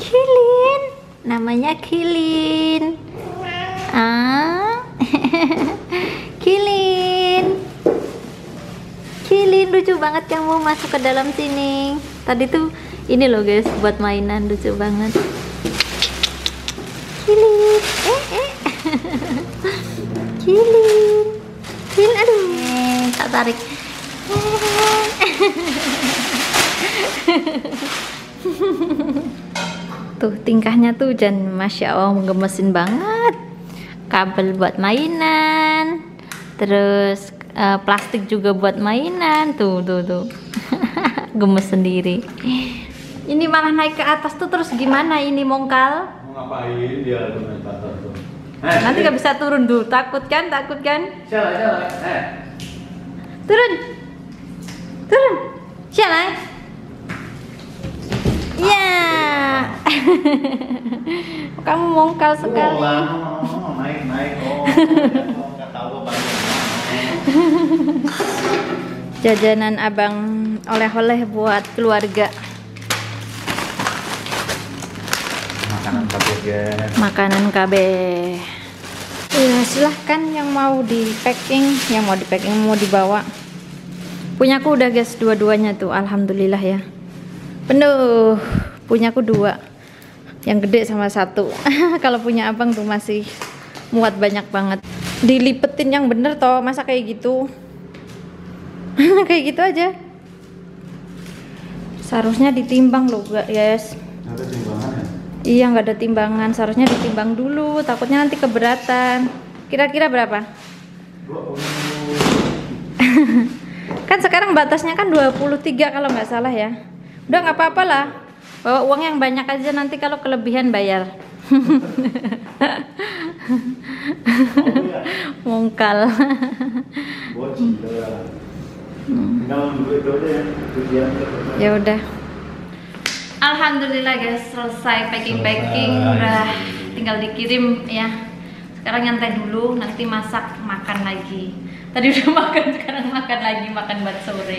Kilin, namanya Kilin. Ah, Kilin, Kilin lucu banget kamu masuk ke dalam sini. Tadi tuh ini loh guys buat mainan, lucu banget. Kilin, Kilin, Kilin, aduh, tak tarik. Tuh tingkahnya tuh dan masya Allah menggemesin banget. Kabel buat mainan, terus plastik juga buat mainan. Tuh gemes sendiri. Ini malah naik ke atas tuh, terus gimana ini mongkal? Mau ngapain dia naik ke atas tuh? Nanti gak bisa turun tuh, takut kan? Jalan. Turun, jalan. Ya, kamu mongkal sekali. Naik. Oh, nggak tahu apa. Jajanan abang oleh-oleh buat keluarga. Makanan KB. Ya silahkan yang mau di packing, mau dibawa. Punyaku udah guys, dua-duanya tuh, alhamdulillah ya. Penuh, punyaku 2, yang gede sama 1. Kalau punya abang tuh masih muat banyak banget. Dilipetin yang bener toh, masa kayak gitu. Kayak gitu aja. Seharusnya ditimbang loh guys. Ada timbangannya? Iya, nggak ada timbangan, seharusnya ditimbang dulu, takutnya nanti keberatan. Kira-kira berapa? 20. Kan sekarang batasnya kan 23 kalau nggak salah ya. Udah nggak apa-apa lah, bawa uang yang banyak aja, nanti kalau kelebihan bayar. Mongkal. Ya udah. Alhamdulillah guys, selesai packing, udah tinggal dikirim ya. Sekarang nyantai dulu, nanti masak makan lagi. Tadi udah makan, sekarang makan lagi, makan buat sore.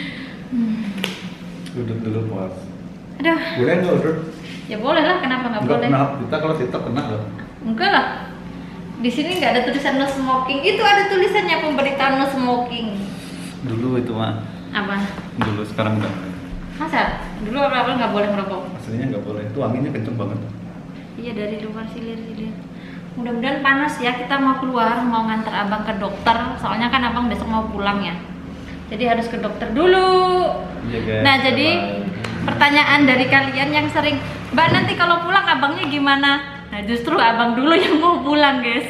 Duduk dulu puas. Aduh. Boleh nggak duduk? Ya boleh lah, kenapa nggak boleh? Kena kita, kalau kita kena loh. Enggak lah. Di sini nggak ada tulisan no smoking. Itu ada tulisannya, pemberitaan no smoking. Dulu itu mah. Apa? Dulu, sekarang enggak. Masa? Dulu awal-awal nggak boleh merokok. Aslinya nggak boleh. Itu anginnya kenceng banget. Iya, dari luar silir. Mudah-mudahan panas ya. Kita mau keluar, mau nganter abang ke dokter. Soalnya kan abang besok mau pulang ya. Jadi harus ke dokter dulu. Iya guys. Nah, jadi pertanyaan dari kalian yang sering, Mbak nanti kalau pulang abangnya gimana? Nah, justru abang dulu yang mau pulang guys.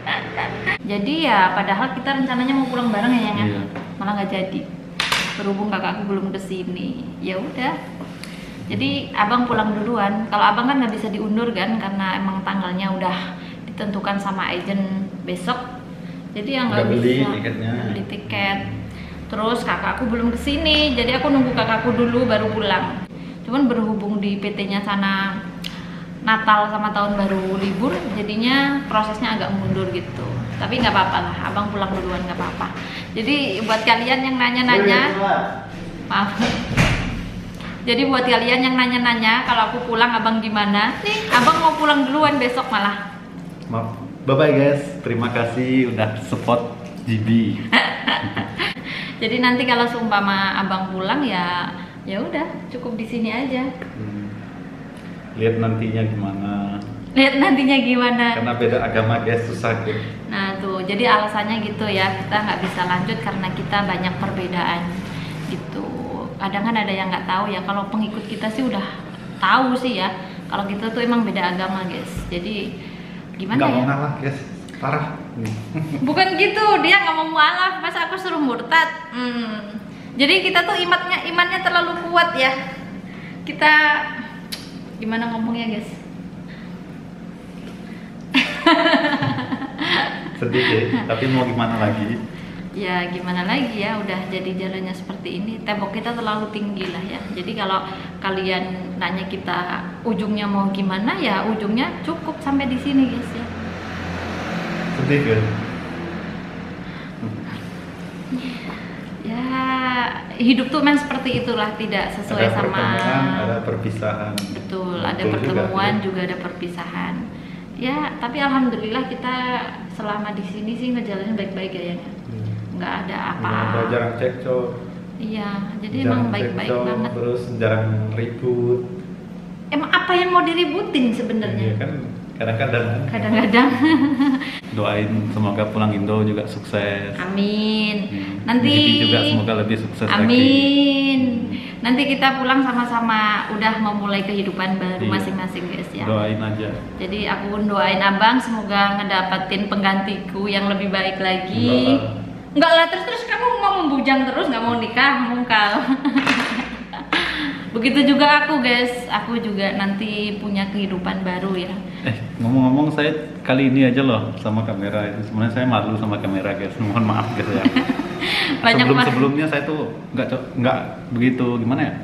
Jadi ya, padahal kita rencananya mau pulang bareng ya, Iya. Malah nggak jadi. Berhubung kakakku belum kesini, ya udah. Jadi abang pulang duluan. Kalau abang kan nggak bisa diundur kan, karena emang tanggalnya udah ditentukan sama agent besok. Jadi yang nggak bisa beli tiket. Terus kakakku belum kesini, jadi aku nunggu kakakku dulu baru pulang. Cuman berhubung di PT-nya sana Natal sama tahun baru libur, jadinya prosesnya agak mundur gitu. Tapi nggak apa-apa lah, abang pulang duluan nggak apa-apa. Jadi buat kalian yang nanya-nanya, maaf. Jadi buat kalian yang nanya-nanya kalau aku pulang abang gimana? Nih, abang mau pulang duluan besok malah. Maaf. Bye-bye guys. Terima kasih udah support GB. Jadi nanti kalau seumpama abang pulang ya udah cukup di sini aja. Lihat nantinya gimana. Karena beda agama guys, susah gitu. Nah tuh, jadi alasannya gitu ya, kita nggak bisa lanjut karena kita banyak perbedaan gitu. Kadang kan ada yang nggak tahu ya. Kalau pengikut kita sih udah tahu sih ya. Kalau kita tuh emang beda agama guys. Jadi gimana nggak ya? mau ngalah guys, parah. Bukan gitu, dia nggak mau mualaf, masa aku suruh murtad. Jadi kita tuh imannya terlalu kuat ya. Kita gimana ngomongnya guys? Sedih deh, tapi mau gimana lagi? Ya gimana lagi ya, udah jadi jalannya seperti ini. Tembok kita terlalu tinggi lah ya. Jadi kalau kalian nanya kita ujungnya mau gimana, ya ujungnya cukup sampai di sini guys ya. Sedih kan? Ya hidup tuh memang seperti itulah, tidak sesuai Ada sama. pertemuan, ada perpisahan. Betul, ada Betul pertemuan juga, juga ada perpisahan. Ya, tapi alhamdulillah kita selama di sini sih ngejalanin baik-baik ya. Nggak ada apa. Jarang cekcok. Iya, jadi Jarang emang baik-baik cekcok, banget. Terus jarang ribut. Emang apa yang mau diributin Iya sebenarnya? kan kadang-kadang. Kadang-kadang. Doain semoga pulang Indo juga sukses. Amin. Nanti Nanti juga semoga lebih sukses lagi. amin. Nanti kita pulang sama-sama udah memulai kehidupan baru Iya. masing-masing guys ya. Doain aja. Jadi aku doain abang semoga ngedapatin penggantiku yang lebih baik lagi. Enggak lah, terus kamu mau membujang terus, nggak mau nikah, mungkal. Begitu juga aku guys, aku juga nanti punya kehidupan baru ya. Ngomong-ngomong saya kali ini aja loh sama kamera itu. Sebenarnya saya malu sama kamera guys. Mohon maaf guys ya. Banyak Sebelumnya saya tuh nggak begitu gimana ya?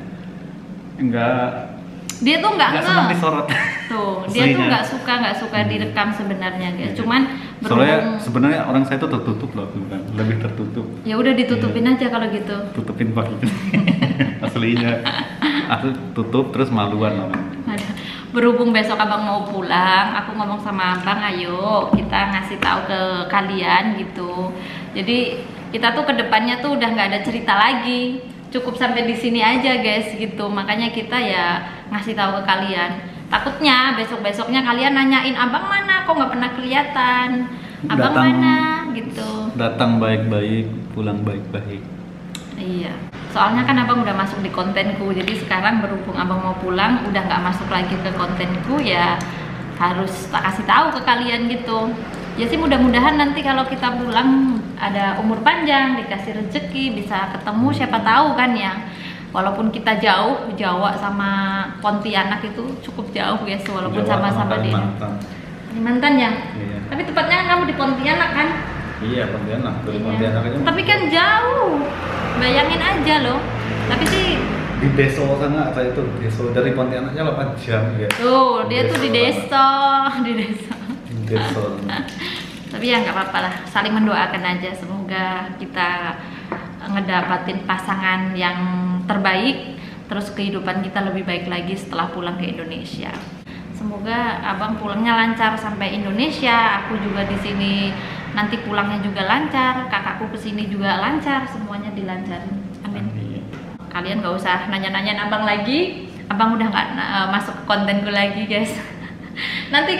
Dia tuh nggak senang disorot. Tuh, dia tuh nggak suka direkam sebenarnya guys. Cuman soalnya sebenarnya orang saya tuh tertutup loh, bukan lebih tertutup. Ya udah ditutupin aja kalau gitu. Tutupin pakai aslinya. Aku tutup terus maluan orang. Berhubung besok abang mau pulang, aku ngomong sama abang, ayo kita ngasih tahu ke kalian gitu. Jadi kita tuh kedepannya tuh udah nggak ada cerita lagi, cukup sampai di sini aja guys gitu. Makanya kita ya ngasih tahu ke kalian. Takutnya besok-besoknya kalian nanyain abang mana, kok nggak pernah kelihatan, abang mana gitu. Datang baik-baik, pulang baik-baik. Iya. Soalnya kan abang udah masuk di kontenku, jadi sekarang berhubung abang mau pulang udah nggak masuk lagi ke kontenku, ya harus tak kasih tahu ke kalian gitu. Ya sih mudah-mudahan nanti kalau kita pulang ada umur panjang, dikasih rezeki, bisa ketemu, siapa tahu kan ya. Walaupun kita jauh, Jawa sama Pontianak itu cukup jauh guys, walaupun sama-sama di Kalimantan ya. Iya. Tapi tepatnya kamu di Pontianak kan? Iya, Pontianak. Dari Iya. Pontianak aja. Tapi kan jauh. Bayangin aja loh. Tapi sih Di Deso sana, saya itu Deso dari Pontianaknya 8 jam ya. tuh, dia tuh di desa, di desa. Deso. Tapi ya nggak apa-apa lah, saling mendoakan aja. Semoga kita ngedapatin pasangan yang terbaik, terus kehidupan kita lebih baik lagi setelah pulang ke Indonesia. Semoga abang pulangnya lancar sampai Indonesia, aku juga di sini nanti pulangnya juga lancar, kakakku kesini juga lancar, semuanya dilancarin. Amin. Kalian nggak usah nanya-nanyain abang lagi, abang udah nggak masuk ke kontenku lagi guys. Nanti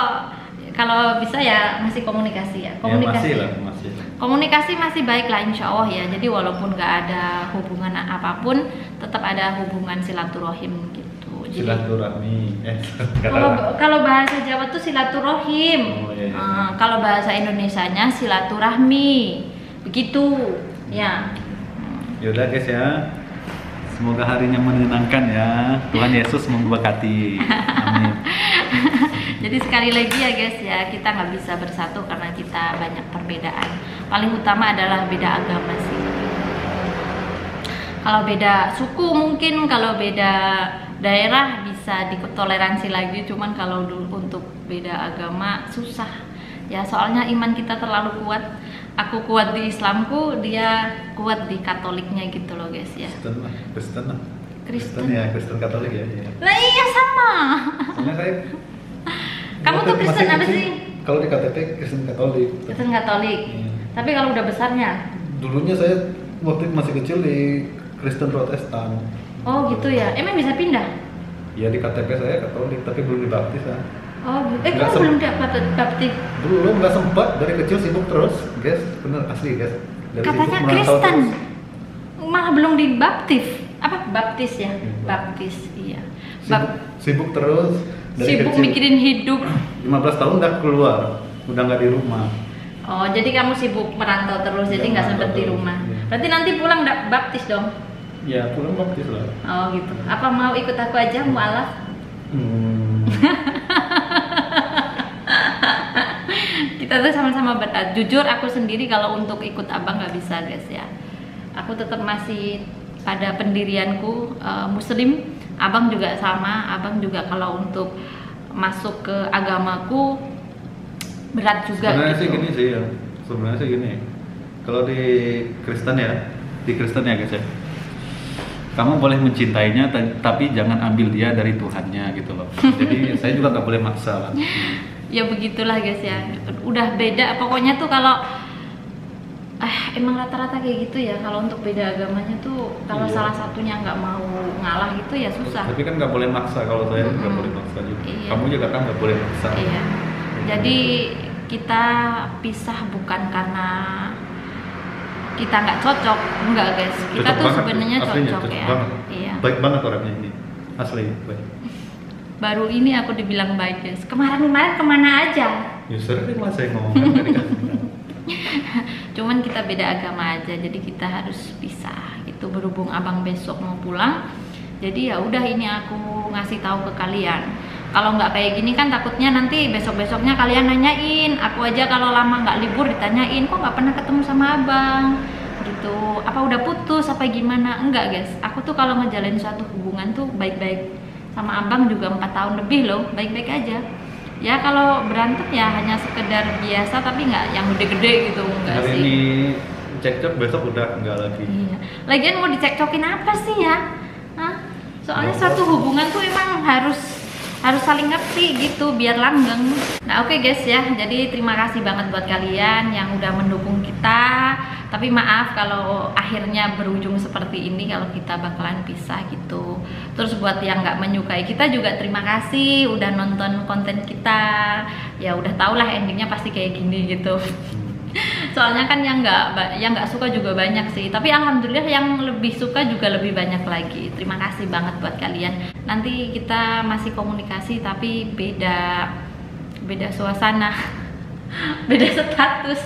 kalau bisa ya masih komunikasi ya, komunikasi. Ya, masih. Komunikasi masih baik lah insya Allah ya. Jadi walaupun nggak ada hubungan apapun, tetap ada hubungan silaturahim gitu. Jadi, Silaturahmi. kalau bahasa Jawa tuh silaturahim. Oh, iya. Kalau bahasa Indonesianya silaturahmi. Begitu ya. Yaudah guys ya. Semoga harinya menyenangkan ya. Tuhan Yesus memberkati. Amin. Jadi sekali lagi ya guys ya, kita nggak bisa bersatu karena kita banyak perbedaan. Paling utama adalah beda agama sih. Kalau beda suku mungkin, kalau beda daerah bisa ditoleransi lagi. Cuman kalau untuk beda agama susah. Ya soalnya iman kita terlalu kuat. Aku kuat di Islamku, dia kuat di Katoliknya gitu loh guys ya. Kristen ya, Kristen Katolik ya. Lah iya sama. Soalnya saya Kamu tuh Kristen apa sih? Kalau di KTP Kristen Katolik. Kristen Katolik. Iya. Tapi kalau udah besarnya? Dulunya saya waktu masih kecil di Kristen Protestan. Oh gitu ya. Emang bisa pindah? Ya di KTP saya Katolik, tapi belum dibaptis ya. Oh gitu. Nggak Kamu belum dapat baptis? Belum, nggak sempat, dari kecil sibuk terus, guys. Bener asli guys. Dari Katanya sibuk merantau Kristen. terus. Malah belum dibaptis. Apa baptis ya? Iya. Baptis, iya. Sibuk terus. Dari Sibuk kecil. mikirin hidup. 15 tahun udah keluar, udah nggak di rumah. Oh, jadi kamu sibuk merantau terus, jadi Iya, nggak sempet merantau di terus, rumah. iya. Berarti nanti pulang baptis dong? Ya pulang baptis lah. Oh gitu. Apa mau ikut aku aja, mualaf? Kita tuh sama-sama berat. Jujur aku sendiri kalau untuk ikut abang nggak bisa guys ya. Aku tetap masih pada pendirianku Muslim. Abang juga sama. Abang juga kalau untuk masuk ke agamaku berat juga. Sebenarnya gitu. sih gini sih ya. Sebenarnya sih gini. Kalau di Kristen ya guys ya. kamu boleh mencintainya tapi jangan ambil dia dari Tuhannya gitu loh. Jadi saya juga nggak boleh maksa lah. Ya begitulah guys ya, udah beda pokoknya tuh kalau emang rata-rata kayak gitu ya. Kalau untuk beda agamanya tuh kalau salah satunya nggak mau ngalah gitu ya susah. Tapi kan nggak boleh maksa, kalau saya nggak boleh maksa juga. Iya. Kamu juga kan nggak boleh maksa. Iya. Jadi kita pisah bukan karena kita nggak cocok, enggak guys. Kita Cocok tuh banget, sebenarnya aslinya, cocok ya. banget. Iya. Baik banget orangnya ini, asli baik. Baru ini aku dibilang baik guys. Kemarin kemana aja? Ya sering lah saya ngomong kan tadi kan. Cuman kita beda agama aja, jadi kita harus pisah. Itu berhubung abang besok mau pulang, jadi ya udah ini aku ngasih tahu ke kalian. Kalau nggak kayak gini kan takutnya nanti besok-besoknya kalian nanyain. Aku aja kalau lama nggak libur ditanyain, kok nggak pernah ketemu sama abang gitu. Apa udah putus apa gimana? Enggak guys, aku tuh kalau ngejalanin suatu hubungan tuh baik-baik. Sama abang juga 4 tahun lebih loh, baik-baik aja. Ya kalau berantem ya hanya sekedar biasa, tapi nggak yang gede-gede gitu, enggak Hari sih. ini cekcok, besok udah enggak lagi. Iya. Lagian mau dicekcokin apa sih ya? Hah? Soalnya suatu hubungan tuh emang harus saling ngerti gitu biar langgeng. Nah oke guys ya, jadi terima kasih banget buat kalian yang udah mendukung kita. Tapi maaf kalau akhirnya berujung seperti ini, kalau kita bakalan pisah gitu. Terus buat yang nggak menyukai kita juga terima kasih udah nonton konten kita. Ya udah tau lah endingnya pasti kayak gini gitu. Soalnya kan yang nggak suka juga banyak sih, tapi alhamdulillah yang lebih suka juga lebih banyak lagi. Terima kasih banget buat kalian. Nanti kita masih komunikasi tapi beda suasana, beda status.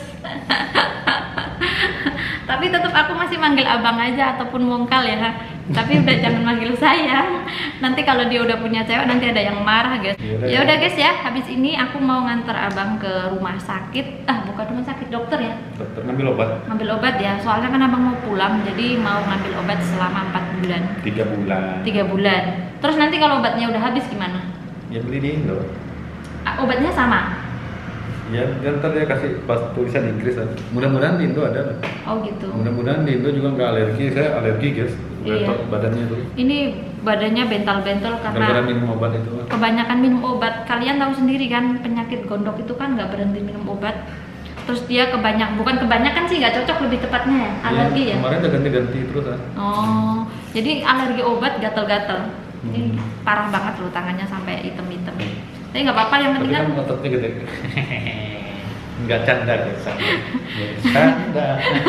Tapi tetap aku masih manggil abang aja ataupun mongkal ya. Tapi udah jangan manggil sayang. Nanti kalau dia udah punya cewek nanti ada yang marah guys. Ya udah guys ya, habis ini aku mau nganter abang ke rumah sakit. Bukan rumah sakit, dokter ya. Dokter ngambil obat. Ngambil obat ya. Soalnya kan abang mau pulang, jadi mau ngambil obat selama 4 bulan. 3 bulan. 3 bulan. Terus nanti kalau obatnya udah habis gimana? Ya beli di Indo. Obatnya sama. Ya, ntar dia kasih pas tulisan Inggris kan. Mudah-mudahan di Indo ada lah. Oh gitu. Mudah-mudahan di Indo juga nggak alergi. Saya alergi guys. Iya. Badannya tuh. Ini badannya bental-bental Gara-gara karena minum obat itu. kebanyakan minum obat. Kalian tahu sendiri kan, penyakit gondok itu kan nggak berhenti minum obat. Terus dia bukan kebanyakan sih, nggak cocok lebih tepatnya ya, alergi ya. Kemarin udah ganti-ganti terus kan. Oh, jadi alergi obat gatal-gatal. Ini parah banget loh, tangannya sampai item-item. Tapi nggak apa-apa, yang Tapi penting kan kan ototnya gede. Nggak canda guys. Canda.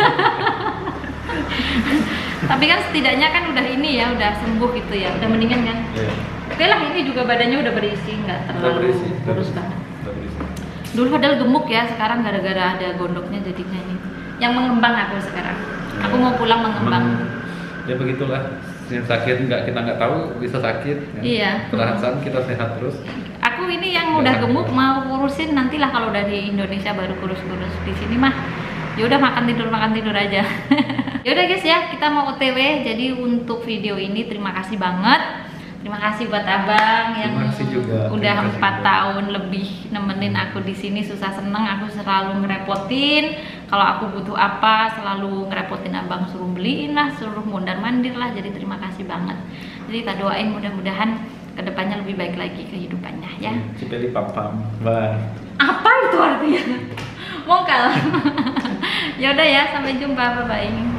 tapi kan setidaknya kan udah ini ya, udah sembuh gitu ya, udah mendingan kan. Iya. Oke lah, ini juga badannya udah berisi, nggak terlalu kurus banget. Udah berisi. Dulu padahal gemuk ya, sekarang gara-gara ada gondoknya jadinya ini. Yang mengembang aku sekarang. Aku mau pulang mengembang. Ya begitulah. Yang sakit kita nggak tahu bisa sakit. Ya. Iya. Perasaan kita sehat terus. Aku ini yang udah gemuk mau kurusin nantilah kalau dari Indonesia baru kurus-kurus. Di sini mah ya udah makan tidur aja. Ya udah guys ya, kita mau OTW. Jadi untuk video ini terima kasih banget. Terima kasih buat abang yang udah 4 tahun lebih nemenin aku di sini. Susah seneng, aku selalu ngerepotin. Kalau aku butuh apa, selalu ngerepotin abang, suruh beliin lah, suruh mondar mandir lah. Jadi terima kasih banget. Jadi kita doain mudah-mudahan kedepannya lebih baik lagi kehidupannya ya. Cipeli pam-pam. Bye. Apa itu artinya? Mongkal. Ya udah ya, sampai jumpa, bye bye.